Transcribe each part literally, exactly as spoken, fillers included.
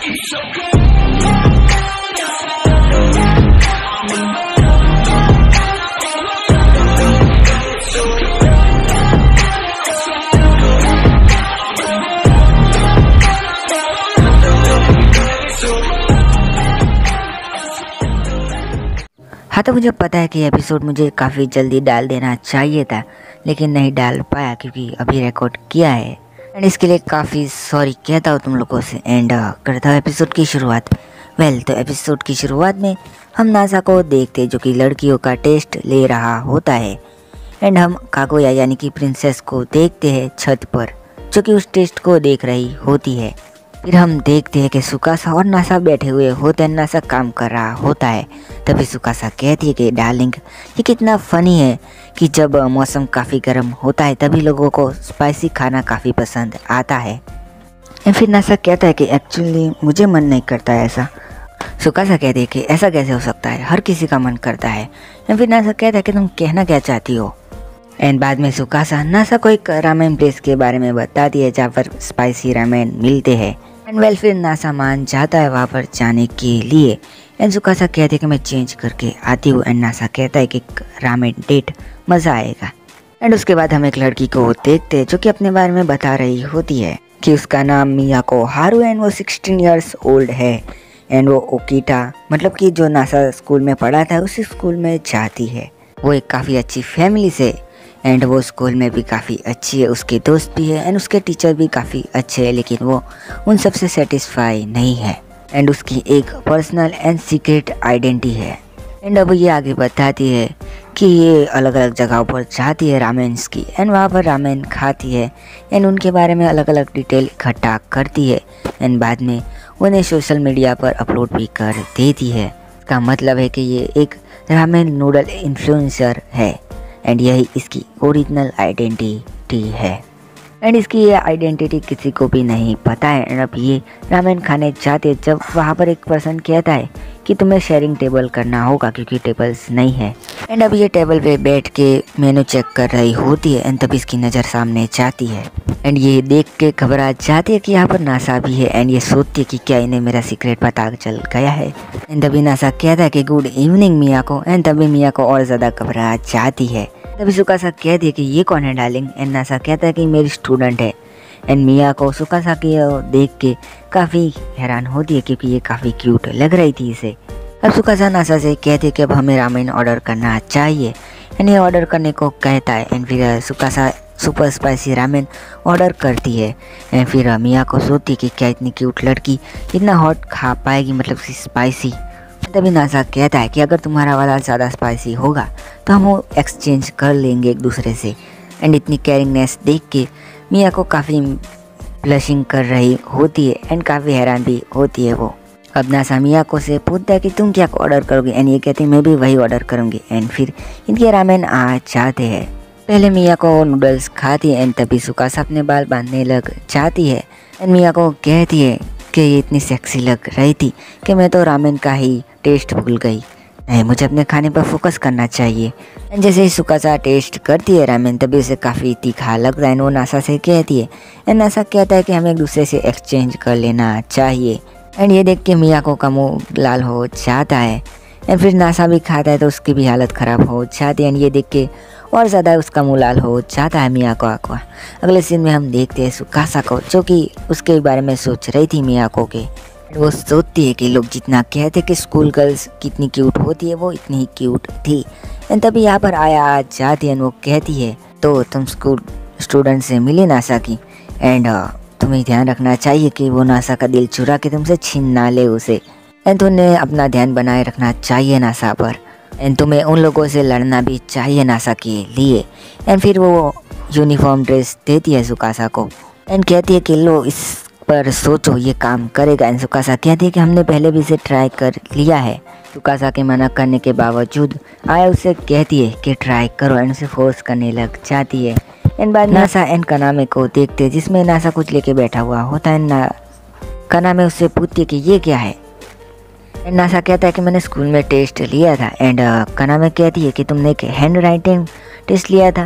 हाँ, तो मुझे पता है कि एपिसोड मुझे काफ़ी जल्दी डाल देना चाहिए था, लेकिन नहीं डाल पाया क्योंकि अभी रिकॉर्ड किया है। एंड इसके लिए काफ़ी सॉरी कहता हूँ तुम लोगों से। एंड करता हूँ एपिसोड की शुरुआत। वेल well, तो एपिसोड की शुरुआत में हम नासा को देखते जो कि लड़कियों का टेस्ट ले रहा होता है। एंड हम कागोया यानी कि प्रिंसेस को देखते हैं छत पर, जो कि उस टेस्ट को देख रही होती है। फिर हम देखते हैं कि सुकासा और नासा बैठे हुए होते हैं, नासा काम कर रहा होता है। तभी सुकासा कहती है कि डार्लिंग, ये कितना फ़नी है कि जब मौसम काफ़ी गर्म होता है तभी लोगों को स्पाइसी खाना काफ़ी पसंद आता है। और फिर नासा कहता है कि एक्चुअली मुझे मन नहीं करता है ऐसा। सुकासा कहती है कि ऐसा कैसे हो सकता है, हर किसी का मन करता है। और फिर नासा कहता है कि तुम कहना क्या चाहती हो। एंड बाद में सुकासा नासा को एक रामेन प्लेस के बारे में बताती है जहाँ पर स्पाइसी रामेन मिलते हैं। एंड वेल फिर नासा मान जाता है वहाँ पर जाने के लिए। एंड सुकासा कहते हैं कि मैं चेंज करके आती हूँ। एंड नासा कहता है कि रामेन डेट मज़ा आएगा। एंड उसके बाद हम एक लड़की को देखते हैं जो कि अपने बारे में बता रही होती है कि उसका नाम मियाको हारू एंड वो सिक्सटीन ईयर्स ओल्ड है। एंड वो ओकीटा मतलब कि जो नासा स्कूल में पढ़ा था उसी स्कूल में जाती है। वो एक काफ़ी अच्छी फैमिली से, एंड वो स्कूल में भी काफ़ी अच्छी है, उसके दोस्त भी है एंड उसके टीचर भी काफ़ी अच्छे हैं, लेकिन वो उन सब से सेटिस्फाई नहीं है। एंड उसकी एक पर्सनल एंड सीक्रेट आइडेंटिटी है। एंड अब ये आगे बताती है कि ये अलग अलग जगहों पर जाती है रामेन्स की, एंड वहाँ पर रामेन खाती है एंड उनके बारे में अलग अलग डिटेल इकट्ठा करती है। एंड बाद में उन्हें सोशल मीडिया पर अपलोड भी कर देती है। इसका मतलब है कि ये एक रामेन नूडल इन्फ्लुएंसर है एंड यही इसकी ओरिजिनल आइडेंटिटी है। एंड इसकी ये आइडेंटिटी किसी को भी नहीं पता है। एंड अब ये रामेन खाने जाते जब वहाँ पर एक पर्सन कहता है कि तुम्हें शेयरिंग टेबल करना होगा क्योंकि टेबल्स नहीं है। एंड अब ये टेबल पे बैठ के मेनू चेक कर रही होती है। एंड तब इसकी नज़र सामने जाती है एंड ये देख के घबरा जाती है कि यहाँ पर नासा भी है। एंड ये सोचती है कि क्या इन्हें मेरा सीक्रेट पता चल गया है। एंड तभी नासा कहता है कि गुड इवनिंग मियाको। एंड तभी मियाको और ज़्यादा घबरा जाती है। तभी सुकासा कहती है कि ये कौन है डार्लिंग। एंड नासा कहता है कि मेरी स्टूडेंट है। एंड मियाको सुकासा की देख के काफ़ी हैरान होती है क्योंकि ये काफ़ी क्यूट लग रही थी इसे। अब सुकासा नासा से कहती है कि अब हमें रामेन ऑर्डर करना चाहिए। एंड ये ऑर्डर करने को कहता है। एंड फिर Tsukasa super spicy ramen order करती है। एंड फिर मियाको सोचती है कि क्या इतनी क्यूट लड़की इतना हॉट खा पाएगी, मतलब स्पाइसी। तभी नासा कहता है कि अगर तुम्हारा वाला ज़्यादा स्पाइसी होगा तो हम वो एक्सचेंज कर लेंगे एक दूसरे से। एंड इतनी केयरिंगनेस देख के मियाको काफ़ी ब्लशिंग कर रही होती है एंड काफ़ी हैरान भी होती है वो। अब नासा मियाको से पूछता है कि तुम क्या ऑर्डर करोगे। एंड ये कहती है मैं भी वही ऑर्डर करूँगी। एंड फिर इनके रामेन आ जाते हैं। पहले मियाको नूडल्स खाती है एंड तभी सुकासा अपने बाल बांधने लग जाती है। एंड मियाको कहती है कि ये इतनी सेक्सी लग रही थी कि मैं तो रामेन का ही टेस्ट भूल गई। नहीं, मुझे अपने खाने पर फोकस करना चाहिए। एंड जैसे ही सुकासा टेस्ट करती है रामेन तभी उसे काफ़ी तीखा लगता है। वो नासा से कहती है। एंड नासा कहता है कि हमें एक दूसरे से एक्सचेंज कर लेना चाहिए। एंड ये देख के मियाको का मुँह लाल हो जाता है। एंड फिर नासा भी खाता है तो उसकी भी हालत ख़राब हो जाती है। एंड ये देख के और ज़्यादा उसका मुँह लाल हो जाता है मियाको को। अगले सीन में हम देखते हैं सुकासा को जो कि उसके बारे में सोच रही थी मियाको के। वो सोचती है कि लोग जितना कहते कि स्कूल गर्ल्स कितनी क्यूट होती है वो इतनी ही क्यूट थी। एंड तभी यहाँ पर आया आ जाती है। वो कहती है तो तुम स्कूल स्टूडेंट से मिली नासा की। एंड तुम्हें ध्यान रखना चाहिए कि वो नासा का दिल चुरा के तुमसे छीन ना ले उसे। एंड तुम्हें अपना ध्यान बनाए रखना चाहिए नासा पर। एंड तुम्हें उन लोगों से लड़ना भी चाहिए नासा के लिए। एंड फिर वो यूनिफॉर्म ड्रेस देती है सुकासा को एंड कहती है कि लो इस पर सोचो ये काम करेगा। एंड सुकासा कहती है कि हमने पहले भी इसे ट्राई कर लिया है। सुकासा के मना करने के बावजूद आया उसे कहती है कि ट्राई करो एंड उसे फोर्स करने लग जाती है। एंड बाद नासा एंड कनामे को देखते हैं जिसमें नासा कुछ लेके बैठा हुआ होता है। ना कनामे उससे पूछती है कि ये क्या है। एंड नासा कहता है कि मैंने स्कूल में टेस्ट लिया था। एंड कनामे कहती है कि तुमने एक हैंड राइटिंग टेस्ट लिया था।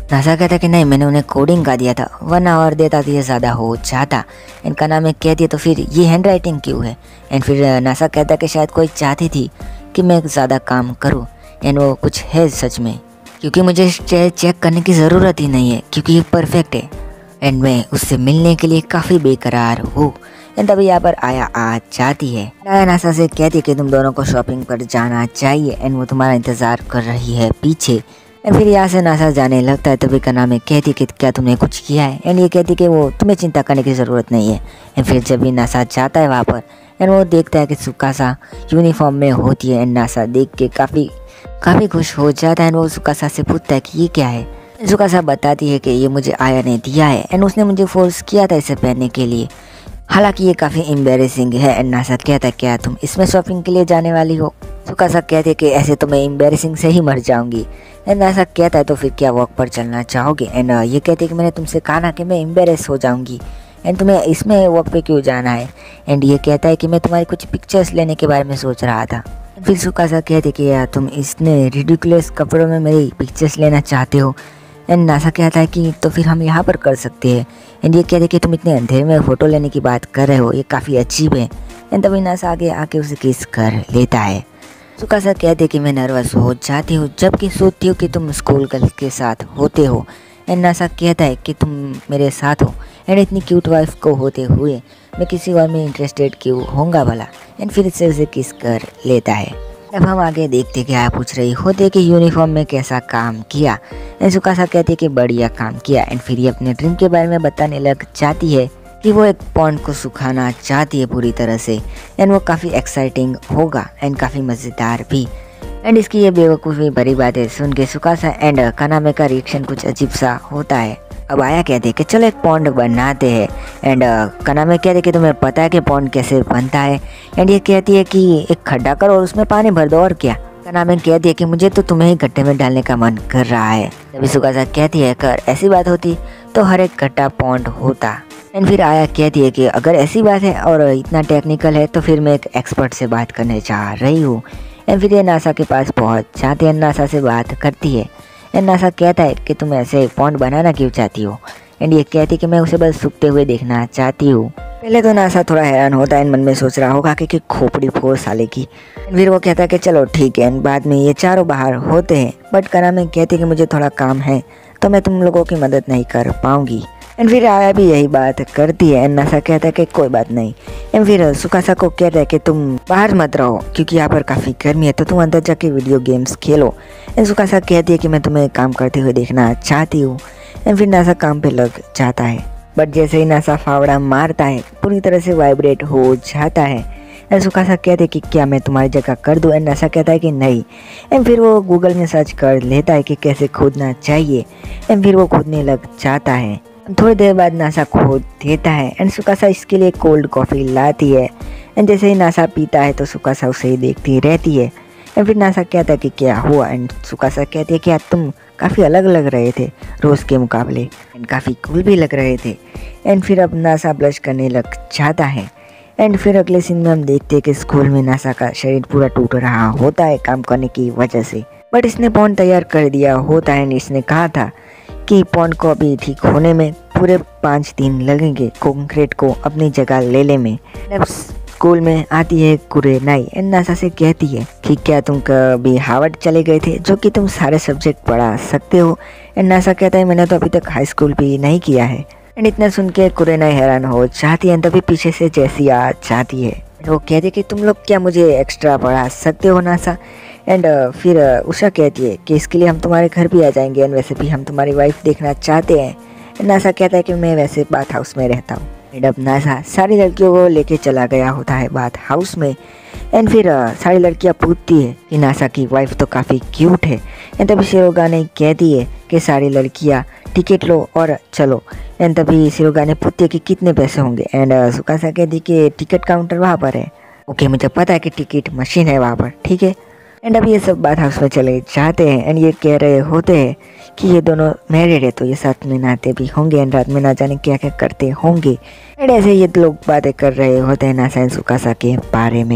नासा कहता कि नहीं, मैंने उन्हें कोडिंग का दिया था, वरना और देता तो ये ज़्यादा हो जाता। इनका नाम है कह दिया, तो फिर ये हैंड राइटिंग क्यों है? एंड फिर नासा कहता कि शायद कोई चाहती थी कि मैं ज़्यादा काम करूँ, एंड वो कुछ है सच में, क्योंकि मुझे चेक करने की ज़रूरत ही नहीं है क्योंकि ये परफेक्ट है एंड मैं उससे मिलने के लिए काफ़ी बेकरार हूँ। एंड तभी यहाँ पर आया आ जाती है। आया नासा से कहती है कि तुम दोनों को शॉपिंग पर जाना चाहिए एंड वो तुम्हारा इंतज़ार कर रही है पीछे। एंड फिर यहाँ से नासा जाने लगता है। तभी का नाम है कहती कि क्या तुमने कुछ किया है? एंड ये कहती कि वो तुम्हें चिंता करने की ज़रूरत नहीं है। एंड फिर जब भी नासा जाता है वहाँ पर एंड वो देखता है कि सुकासा यूनिफॉर्म में होती है एंड नासा देख के काफ़ी काफ़ी खुश हो जाता है एंड वो सुकासा से पूछता है कि ये क्या है? सुकासा बताती है कि ये मुझे आया ने दिया है एंड उसने मुझे फोर्स किया था इसे पहनने के लिए, हालांकि ये काफ़ी एम्बेरेसिंग है। एंड नासा कहता है क्या तुम इसमें शॉपिंग के लिए जाने वाली हो? सुकासा कहते कि ऐसे तो मैं एम्बेरेसिंग से ही मर जाऊंगी। एंड नासा कहता है तो फिर क्या वॉक पर चलना चाहोगे? एंड ये कहते कि मैंने तुमसे कहा ना कि मैं एम्बेरेस हो जाऊंगी एंड तुम्हें इसमें वॉक पे क्यों जाना है? एंड ये कहता है कि मैं तुम्हारी कुछ पिक्चर्स लेने के बारे में सोच रहा था। फिर सुकासा कहते कि यार तुम इतने रिडिकुलस कपड़ों में मेरी पिक्चर्स लेना चाहते हो? एंड नासा कहता है कि तो फिर हम यहाँ पर कर सकते हैं। एंड ये कहते कि तुम इतने अंधेरे में फ़ोटो लेने की बात कर रहे हो, ये काफ़ी अजीब है। एंड तभी नासा आगे आके उसे किस कर लेता है। सुकासा कहते कि मैं नर्वस हो जाती हूँ जबकि सोचती हूँ कि तुम स्कूल गर्ल के साथ होते हो। एंड नासा कहता है कि तुम मेरे साथ हो एंड इतनी क्यूट वाइफ को होते हुए मैं किसी और में इंटरेस्टेड क्यों होऊंगा भला? एंड फिर इससे उसे किस कर लेता है। अब हम आगे देखते कि आप पूछ रही होते कि यूनिफॉर्म में कैसा काम किया। एंड सुकासा कहती है कि बढ़िया काम किया। एंड फिर ये अपने ड्रीम के बारे में बताने लग जाती है कि वो एक पॉन्ड को सुखाना चाहती है पूरी तरह से एंड वो काफ़ी एक्साइटिंग होगा एंड काफ़ी मज़ेदार भी। एंड इसकी ये बेवकूफ़ी भरी बातें सुन के सुकासा एंड कानामे का रिएक्शन कुछ अजीब सा होता है। अब आया कहते कि चलो एक पॉन्ड बनाते हैं। एंड कानामे कहते कि तुम्हें पता है कि पॉन्ड कैसे बनता है? एंड ये कहती है कि एक खड्डा करो और उसमें पानी भर दो और क्या। कानामे कहती है कि मुझे तो तुम्हें ही गड्ढे में डालने का मन कर रहा है। तभी सुकासा कहती है कर ऐसी बात होती तो हर एक गड्ढा पॉन्ड होता। एंड फिर आया कहती है कि अगर ऐसी बात है और इतना टेक्निकल है तो फिर मैं एक एक्सपर्ट से बात करने चाह रही हूँ। एंड फिर ये नासा के पास पहुँच जाती है, नासा से बात करती है। एंड नासा कहता है कि तुम ऐसे पॉन्ड बनाना क्यों चाहती हो? एंड ये कहती है कि मैं उसे बस सूखते हुए देखना चाहती हूँ। पहले तो नासा थोड़ा हैरान होता है, मन में सोच रहा होगा कि, कि खोपड़ी फोड़ साले की। फिर वो कहता है कि चलो ठीक है। एंड बाद में ये चारों बाहर होते हैं बट कानामे कहती है कि मुझे थोड़ा काम है तो मैं तुम लोगों की मदद नहीं कर पाऊंगी। एंड फिर आया भी यही बात करती है। एंड नासा कहता है कि कोई बात नहीं। एंड फिर सुकासा को कहता है कि तुम बाहर मत रहो क्योंकि यहाँ पर काफ़ी गर्मी है तो तुम अंदर जाके वीडियो गेम्स खेलो। एंड सुकासा कहती है कि मैं तुम्हें काम करते हुए देखना चाहती हूँ। एंड फिर नासा काम पे लग जाता है बट जैसे ही नासा फावड़ा मारता है पूरी तरह से वाइब्रेट हो जाता है। एंड सुकासा कहते हैं कि क्या मैं तुम्हारी जगह कर दूँ? एंड नासा कहता है कि नहीं। एंड फिर वो गूगल में सर्च कर लेता है कि कैसे खोदना चाहिए। एंड फिर वो खोदने लग जाता है। थोड़ी देर बाद नासा खोद देता है एंड सुकासा इसके लिए कोल्ड कॉफ़ी लाती है। एंड जैसे ही नासा पीता है तो सुकासा उसे ही देखती रहती है। एंड फिर नासा कहता है कि क्या हुआ? एंड सुकासा कहती है कि यार तुम काफ़ी अलग लग रहे थे रोज़ के मुकाबले एंड काफ़ी कूल भी लग रहे थे। एंड फिर अब नासा ब्लश करने लग जाता है। एंड फिर अगले सीन में हम देखते हैं कि स्कूल में नासा का शरीर पूरा टूट रहा होता है काम करने की वजह से, बट इसने पॉन्ड तैयार कर दिया होता है एंड इसने कहा था कि पॉन्ड को अभी ठीक होने में पूरे पाँच दिन लगेंगे कंक्रीट को अपनी जगह लेने में। अब स्कूल में आती है कुरेनाई एंड नासा से कहती है कि क्या तुम कभी हार्वर्ड चले गए थे जो कि तुम सारे सब्जेक्ट पढ़ा सकते हो? एंड नासा कहता है मैंने तो अभी तक हाई स्कूल भी नहीं किया है। एंड इतना सुन के कुरेनाई हैरान हो जाती है। तभी पीछे से जैसी आ जाती है। वो कहती है कि तुम लोग क्या मुझे एक्स्ट्रा पढ़ा सकते हो नासा? एंड फिर उषा कहती है कि इसके लिए हम तुम्हारे घर भी आ जाएंगे एंड वैसे भी हम तुम्हारी वाइफ देखना चाहते हैं। नासा कहता है कि मैं वैसे बाथ हाउस में रहता हूँ। एंड अब नासा सारी लड़कियों को लेके चला गया होता है बाथ हाउस में। एंड फिर सारी लड़कियाँ पूछती है कि नासा की वाइफ तो काफ़ी क्यूट है। एंड तभी शिरोगाने कहती है कि सारी लड़कियाँ टिकट लो और चलो। एंड तभी शिरोगाने पूछती है कि कितने पैसे होंगे? एंड सुकासा कहती कि टिकट काउंटर वहाँ पर है। ओके मुझे पता है कि टिकट मशीन है वहाँ पर, ठीक है। एंड अब ये सब बात हाउस में चले जाते हैं एंड ये कह रहे होते हैं कि ये दोनों मैरिड है तो ये साथ में नहाते भी होंगे एंड रात में ना जाने क्या क्या करते होंगे। एंड ऐसे ये लोग बातें कर रहे होते हैं नासा एंड सुकासा के बारे में।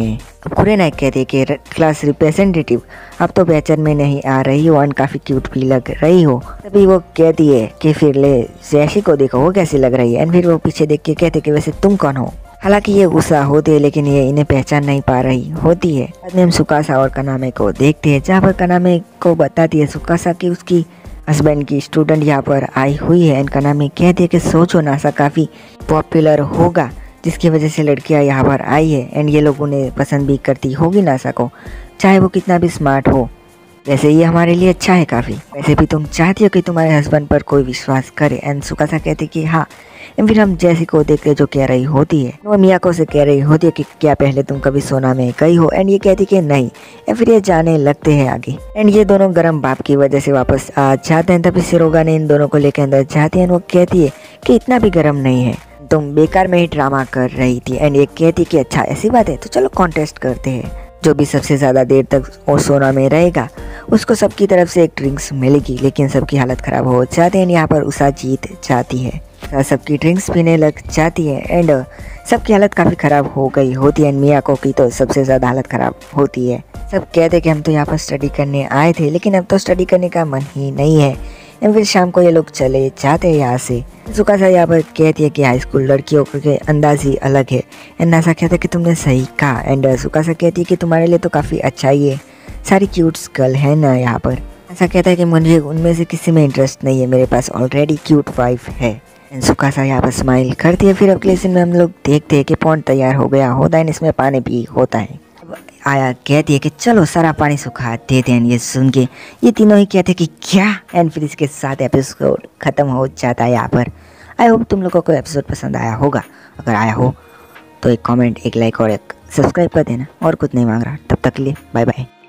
अब कुरेना कहती है कि क्लास रिप्रेजेंटेटिव अब तो बैचन में नहीं आ रही हो और काफ़ी क्यूट भी लग रही हो। तभी वो कहती है कि फिर ले जैशी को देखो वो कैसी लग रही है। एंड फिर वो पीछे देख के कहते कि वैसे तुम कौन हो। हालांकि ये गुस्सा होते है लेकिन ये इन्हें पहचान नहीं पा रही होती है। बाद में हम सुकासा और कनामे को देखते हैं जहाँ पर कनामे को बताती है सुकासा कि उसकी हस्बैंड की स्टूडेंट यहाँ पर आई हुई है। एंड कनामे कहती है कि सोचो नासा काफ़ी पॉपुलर होगा जिसकी वजह से लड़कियाँ यहाँ पर आई है एंड ये लोग उन्हें पसंद भी करती होगी नासा को, चाहे वो कितना भी स्मार्ट हो। वैसे ये हमारे लिए अच्छा है काफ़ी। वैसे भी तुम चाहती हो कि तुम्हारे हस्बैंड पर कोई विश्वास करे। एंड सुकासा कहती कि हाँ। एंड फिर हम जैसी को देखते जो कह रही होती है वो मियाको से कह रही होती है कि क्या पहले तुम कभी सोना में गई हो। एंड ये कहती कि नहीं। एंड फिर ये जाने लगते हैं आगे। एंड ये दोनों गर्म बाप की वजह से वापस आ जाते हैं। तभी सिरोगा ने इन दोनों को लेकर अंदर जाती है। वो कहती है कि इतना भी गर्म नहीं है, तुम बेकार में ही ड्रामा कर रही थी। एंड ये कहती कि अच्छा ऐसी बात है तो चलो कॉन्टेस्ट करते हैं, जो भी सबसे ज़्यादा देर तक वो सोना में रहेगा उसको सबकी तरफ से एक ड्रिंक्स मिलेगी। लेकिन सबकी हालत ख़राब हो जाती है। यहाँ पर उषा जीत जाती है, सबकी ड्रिंक्स पीने लग जाती है एंड सबकी हालत काफ़ी ख़राब हो गई होती है। एंड मियाको की तो सबसे ज़्यादा हालत ख़राब होती है। सब कहते कि हम तो यहाँ पर स्टडी करने आए थे लेकिन अब तो स्टडी करने का मन ही नहीं है। एंड फिर शाम को ये लोग चले जाते हैं यहाँ से। सुकासा यहाँ पर कहती है कि हाई स्कूल लड़कियों के अंदाज ही अलग है। एंड नासा कहता है कि तुमने सही कहा। एंड सुकासा कहती है कि तुम्हारे लिए तो काफ़ी अच्छा ही है, सारी क्यूट्स गर्ल है ना यहाँ पर। ऐसा कहता है कि मुझे उनमें से किसी में इंटरेस्ट नहीं है, मेरे पास ऑलरेडी क्यूट वाइफ है। एंड सुकासा यहाँ पर स्माइल करती है। फिर अगले सीन में हम लोग देखते हैं कि पॉन्ड तैयार हो गया होता है, इसमें पानी भी होता है। आया कहती है कि चलो सारा पानी सुखा देते हैं। ये सुन के ये तीनों ही कहते हैं कि क्या। एंड फिर इसके साथ एपिसोड ख़त्म हो जाता है यहाँ पर। आई होप तुम लोगों को एपिसोड पसंद आया होगा। अगर आया हो तो एक कमेंट, एक लाइक और एक सब्सक्राइब कर देना। और कुछ नहीं मांग रहा। तब तक के लिए बाय बाय।